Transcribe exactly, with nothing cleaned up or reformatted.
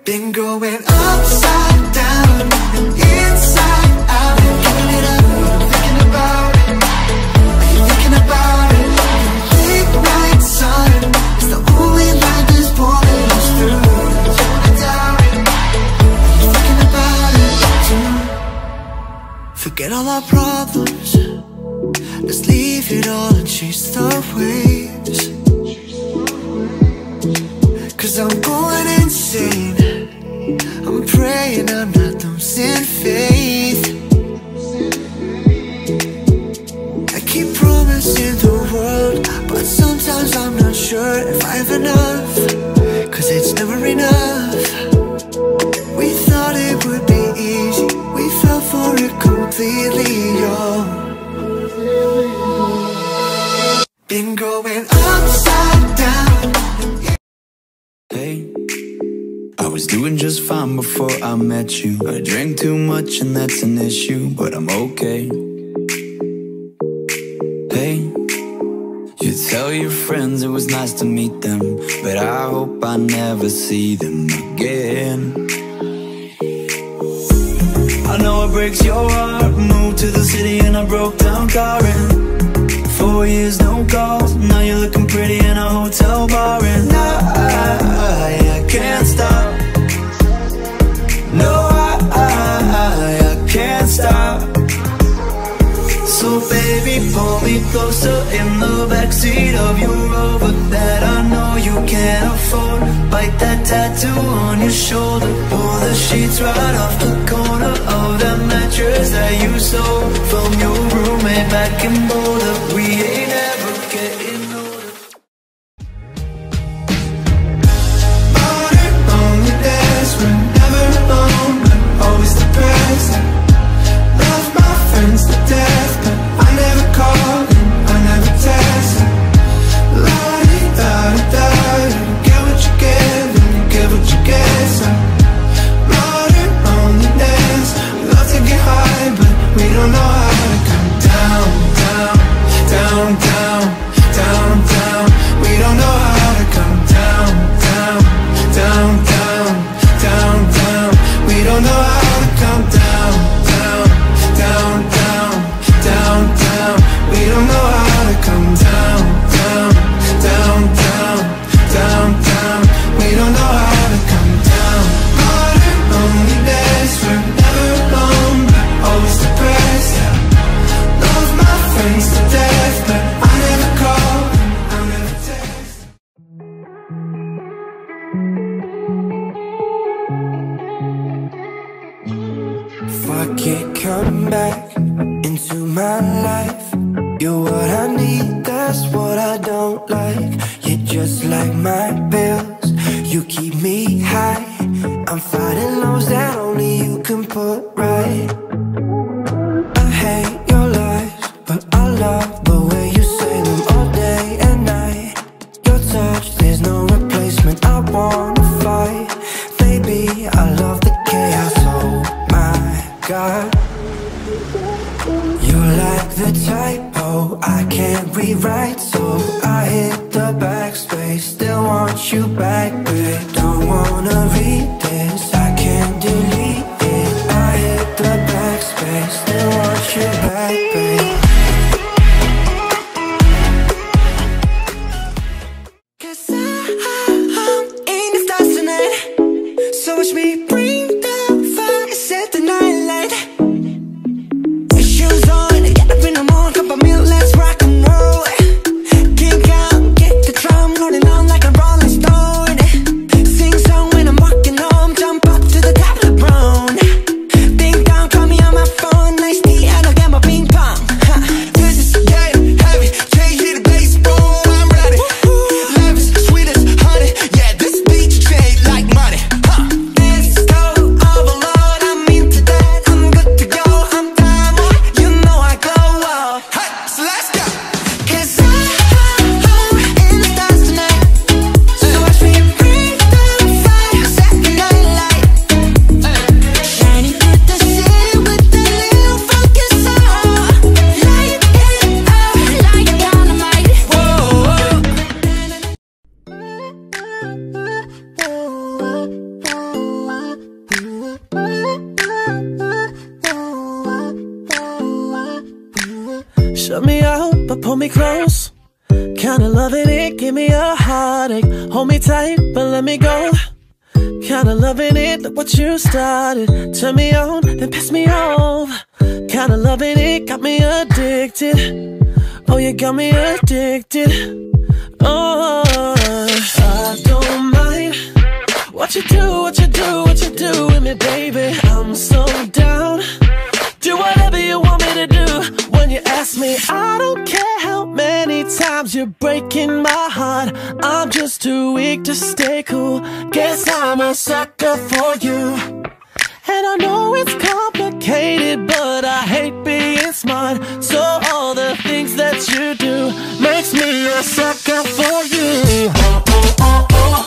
Been going upside down and inside out and giving it up. Thinking about it, are you thinking about it? Late night sun is the only light that's pulling us through. Don't wanna doubt it, are you thinking about it too? Forget all our problems, let's leave it all and chase the waves. Cause I'm going insane, I'm praying I'm not losing faith. I keep promising the world, but sometimes I'm not sure if I have enough. Cause it's never enough. We thought it would be easy, we fell for it completely, y'all. Been going upside down. Hey, I was doing just fine before I met you. I drank too much and that's an issue, but I'm okay. Hey, you tell your friends it was nice to meet them, but I hope I never see them again. I know it breaks your heart. Moved to the city and I broke down crying. Four years, no calls. Now you're looking pretty in a hotel bar, and I, I can't stop. No, I, I, I can't stop. So baby, pull me closer in the backseat of your Rover that I know you can't afford. Bite that tattoo on your shoulder. Pull the sheets right off the corner of that mattress that you stole from your roommate back in Boulder. We ain't ever getting older. Modern loneliness, we're never alone, but always depressed. Love my friends to death, but I never call and I never text. La-di-da-da-da, get what you get and you get what you get. So modern loneliness, we love to get high, but we don't know how to come down, down, down, down, down, down. We don't know how to come down, down, down, down, down, down. We don't know how to come down, down, down, down, down, down. We don't know how to come down, down, down, down, down, down. We don't know how to come down. Modern loneliness, we're never alone, but always depressed. Love my friends to death, but I never call, I never text. If I can't come back into my life, you're what I need, that's what I don't like. You're just like my bills, you keep me high. I'm fighting lows that only you can put right. I hate your lies, but I love the way you say them all day and night. Your touch, there's no replacement, I wanna fight. Baby, I love the chaos, oh my God. You're like the typo I can't rewrite, so I hit the backspace. Still want you back, babe. Don't wanna read this, I can't delete it. I hit the backspace. Still want you back, babe. Cause I'm in the stars tonight, so watch me bring the fire, set the night light. Shoes on, get up in the morning, cup of milk, let's rock and roll. Kick out, kick the drum, rolling on like a rolling stone. Sing song when I'm walking home, jump on me close, kinda loving it, give me a heartache. Hold me tight, but let me go. Kinda loving it, look what you started. Turn me on, then piss me off. Kinda loving it, got me addicted. Oh, you got me addicted. Oh, I don't mind what you do, what you do, what you do with me, baby. I'm so down. Do whatever you want me to do. When you ask me, I don't care how many times you're breaking my heart. I'm just too weak to stay cool. Guess I'm a sucker for you. And I know it's complicated, but I hate being smart. So all the things that you do makes me a sucker for you. Oh, oh, oh, oh.